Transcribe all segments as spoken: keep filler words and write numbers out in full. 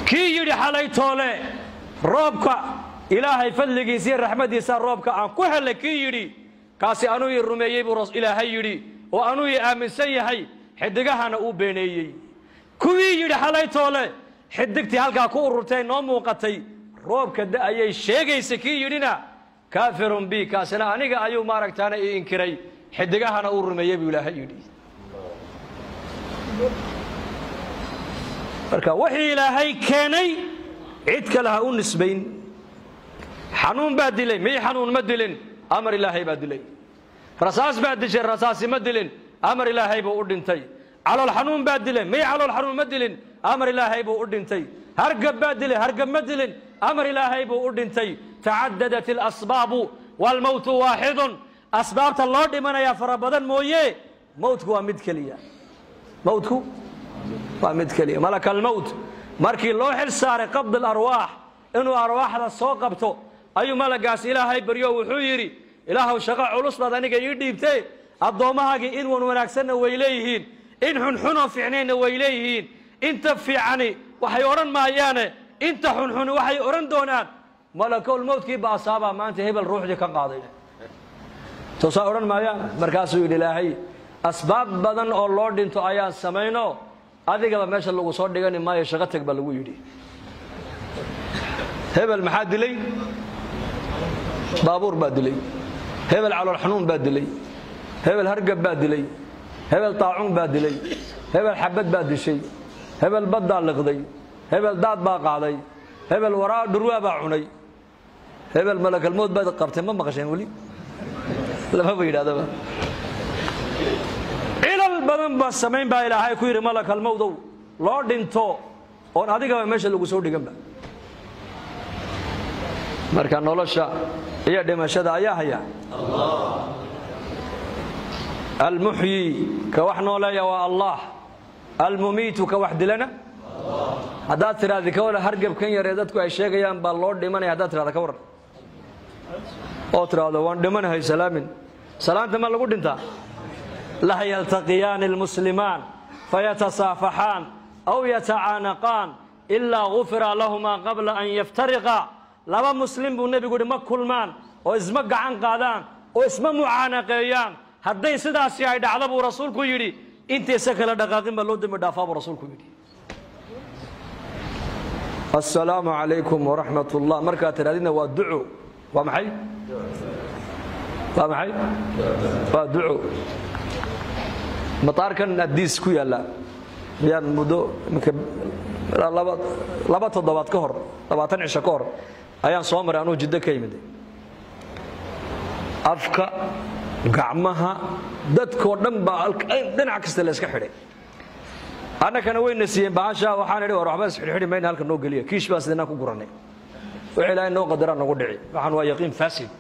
كي يدي حالي تولي روبك إلهي فلقي سير رحمة يسار روبك أن كوهل كي يدي كاسي أنو يرمي برس إلهي يدي وأنو يآمن سيهي حدقها أنا أوبيني كوي يدي حالي تولي حدقتي هالكا كورتين نومو قتي روبك دا أي شيء سكي يدينا كافر بي كاسنا أنيقا أيو مارك تانا إنكري حدقها أنا أرمي بإلهي يدي marka wixii ilaahay keenay cid kale ha u nisbayn xanuun baa dilay may xanuun ma dilin amar ilaahay baa dilay rasaas baa dishay rasaasi ma dilin amar ilaahay buu u dhintay calool xanuun baa dilay may calool xanuun ma dilin amar ilaahay buu u dhintay hargab baa dilay hargab ma dilin amar ilaahay buu u dhintay taaddadat al asbaab wal maut waahid asbaabta loo dhimanaya farabadan mooyee mawtku waa mid kaliya mawtku ومد كليه ملك الموت مركي لو حل صار قبض الارواح انه ارواح ذا سو قبطو ايو ملكاس الهي بريو وحو يري الهو شقا علوس باد انيغا ي ديبتay adoomahagi in wan wanaagsan way leeyihiin in xun xun oo fiicneen way leeyihiin inta fiicani waxay oran maayaane inta xun xun waxay oran doonaan malakul mawtkii ba asaaba maanta hebel ruuxdii ka qaaday soo soo oran maayaan markaas uu ilaahay asbaab badan oo loo dhinto ayaan sameeyno adigaba meesha lagu soo dhigani maayo shaqo tag ba lagu yiri hebel maxaa dilay baabuur baa dilay hebel calool xanuun baa dilay hebel hargab baa dilay hebel taacun baa dilay hebel xabad baa dishay hebel badda liqday hebel daad baa qaaday hebel waraa dhurwa baa cunay hebel malakal mawt baa qabtay ma maqasheen wali lama bayraadaba badan ba sameyn baa ilaahay ku yiri malakal mawt loo dhinto oo adiga meesha lagu soo dhigan ba marka nolosha iyo dhimashada ayaa haya Allah al-muhyi ka wax noolaya waa Allah al-mumit ka wax dilana Allah hada tiraadi ka wala hargab kan yar dadku ay sheegayaan ba loo dhimanay hada tiraada ka waran oo tiraado waan dhimanahay salaamin salaanta ma lagu dhintaa لا يلتقيان المسلمان فيتصافحان أو يتعانقان إلا غفر لهما قبل أن يفترقا لما مسلم بالنبي يقول ما كل مان وإزمق عن قادان وإسم معانقيان هدي سدا سيايد عذاب رسولك يري انت سكل دقاقين بلود مدافع رسولك يري السلام عليكم ورحمة الله مركات الذين ودعوا ومحي ومحي ودعوا مطار كان أديس كويا لا بيان مدو لبا لبا تضبط كهر لبا تنعش كهر أيام صومر أنو جدة كيمدي أفكا قعمها دت كوردم بالك دنعكس تلاسك حري أنا كان وين نسيم بعشا وحنا وروح بس حري حري ما ينهالك نو قليه كيش بس لنا كقرني وعلى إنه قدرنا نقول دعي وحنا ويقين فاسد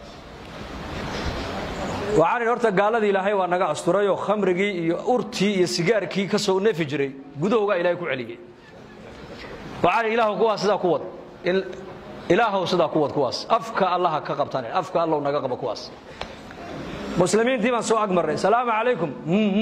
وعن أرتا قال ذي لهي وأنا أستريو خمرجي أرتي السجار كي كسو نفجري جدوه إلهي كعليه وعن إله قواس ذا قوة إله صدا قوة قواس أفكا الله كقبطاني أفكا الله نجاقب قواس مسلمين تيمان سو أجمر السلام عليكم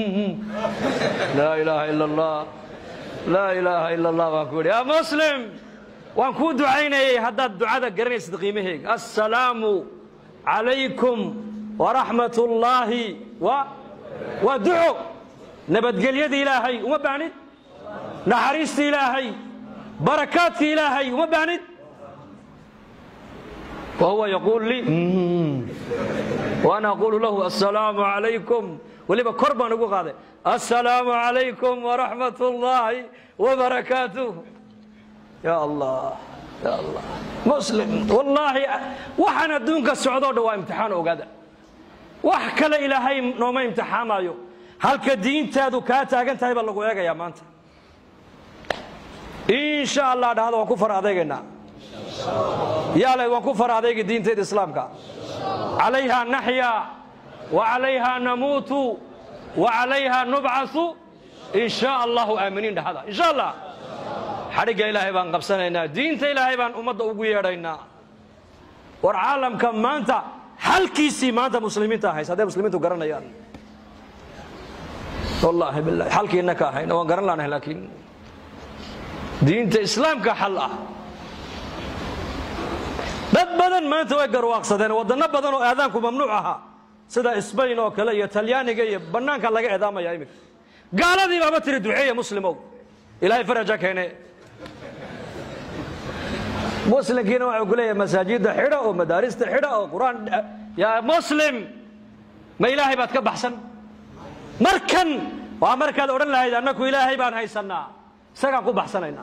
لا إله إلا الله لا إله إلا الله وأقول يا مسلم وأنكو دعينا هذا الدعاء ذا قرني صدقيمه السلام عليكم ورحمة الله و ودعو نبت قل يد إلهي وما بعند نحريست إلهي بركات إلهي وما بعند وهو يقول لي وأنا أقول له السلام عليكم واللي بقربا نقول هذا السلام عليكم ورحمة الله وبركاته يا الله يا الله مسلم والله وحنا دونك السعودة دوا امتحان وقاده wax kale ilaahay nooma imtixaamayo halka diintaadu ka taagan tahay baa lagu eegayaa maanta insha Allah dhahdo waan ku faraadeeynaa يالله وكفر هذيك الدين تيد إسلامك عليها نحيا وعليها نموت وعليها نبعث إن شاء الله آمنين هذا إن شاء الله حرق إلهي بان قبسنا دين إلهي بان أمد أقويرنا والعالم كم ما أنت هل كيسي ما أنت مسلمين تاهي سادة مسلمين تقرنا يا والله بالله حال كي إنك هاي نوان قرنا لنا لكن diinta islaamka xal ah dad badan maanta way garwaaqsadeen wadano badan oo aadaanku mamnuuc ahaa sida Spain oo kale iyo Talyaaniga iyo banaanka laga eedaamaya imika gaaladii baba tiri duceeya muslimow ilaahay faraja keenay muslimkiina waxa uu leeyahay masaajida xidha oo madaarista xidha oo quraan ya muslim ma ilaahay baad ka baxsan markan waa markaad oran lahayd annaku ilaahay baan haysanaa isaga ku baxsanayna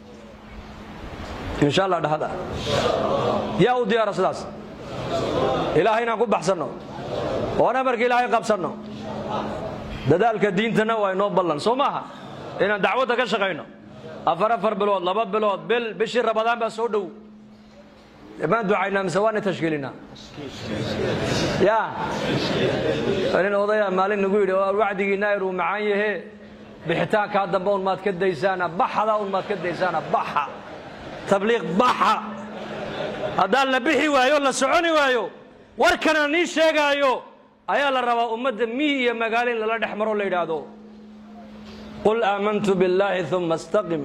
insha Allah dhahada yaa u diyaar sidaas ilaahayna ku baxsano oo markii ilaahay qabsano dadaalka diintana waa inoo ballan Soomaha inaan dacwada ka shaqeyno afar afar bilood laba bilood bil bishii Ramadaan ba soo dhow imaan ducayna misawaana tashkiilina ya arin odaya maalin nagu yiri wacdigiina inuu macaan yahay bixitaanka dambe oo maad ka daysaana baxada oo maad ka daysaana baxa tabliiq baxa haddaan la bixi waayo la soconi waayo warkana ni sheegayo ayaa la rabaa ummadda mii iyo magaalin lala dhaxmaro la yiraahdo qul aamantu billahi thumma istaqim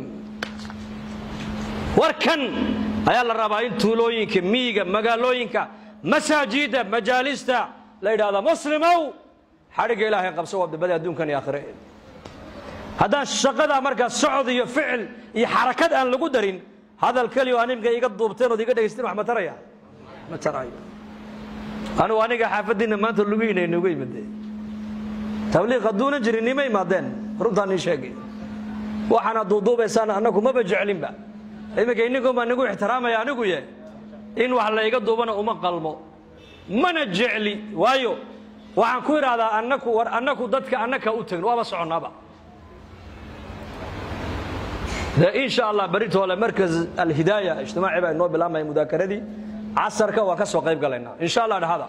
warkan ayaa la rabaa in tuulooyinka miiga magaalooyinka masaajida majaalista la yiraahdo muslimow xariga ilaahay qabso wadbada adduunkan iyo aakhirada haddaan shaqada markaa socod iyo ficil iyo xarakad aan lagu darin hadal kaliyo animka iga duubteen oo iga dhageysteen wax ma taraya ma tarayo anu aniga xaafadina maanta lagu yinay nagu yimid tabliiq aduuna jirin nimay maadeen runtaan ii sheegay waxana duuduubaysan annagu ma bajeclinba imika inigu ma nagu ixtiraamaya anigu yahay in wax la iga duubana uma qalmo mana jecli waayo waxaan ku iraahdaa annagu war annagu dadka annaka u tagno waaba soconaaba إن شاء الله بريته على مركز الهداية اجتماعي بين نوبل أما مذاكرة دي عصرك وكسر قريب قلنا إن شاء الله هذا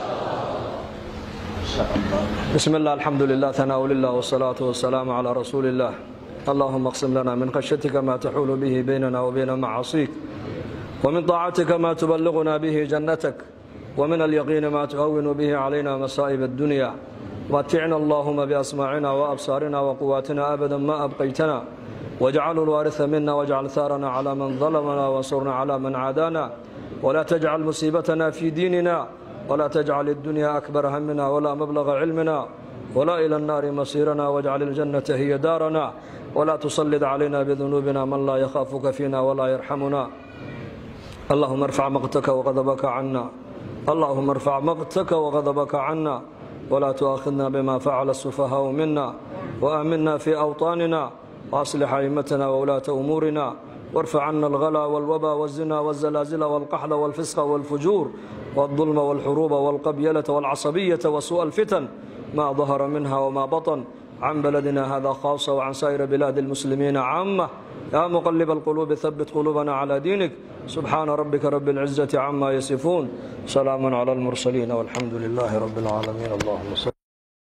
بسم الله الحمد لله ثناء لله والصلاة والسلام على رسول الله اللهم اقسم لنا من خشيتك ما تحول به بيننا وبين معاصيك ومن طاعتك ما تبلغنا به جنتك ومن اليقين ما تهون به علينا مصائب الدنيا ومتعنا اللهم بأسماعنا وأبصارنا وقواتنا أبدا ما أبقيتنا واجعل الوارث منا واجعل ثارنا على من ظلمنا وانصرنا على من عادانا ولا تجعل مصيبتنا في ديننا ولا تجعل الدنيا أكبر همنا ولا مبلغ علمنا ولا إلى النار مصيرنا واجعل الجنة هي دارنا ولا تسلط علينا بذنوبنا من لا يخافك فينا ولا يرحمنا اللهم ارفع مقتك وغضبك عنا اللهم ارفع مقتك وغضبك عنا ولا تؤاخذنا بما فعل السفهاء منا وآمنا في أوطاننا وأصلح أئمتنا وولاة أمورنا وارفع عنا الغلا والوبا والزنا والزلازل والقحل والفسق والفجور والظلم والحروب والقبيلة والعصبية وسوء الفتن ما ظهر منها وما بطن عن بلدنا هذا خاصة وعن سائر بلاد المسلمين عامة يا مقلب القلوب ثبت قلوبنا على دينك سبحان ربك رب العزة عما يصفون سلام على المرسلين والحمد لله رب العالمين اللهم صل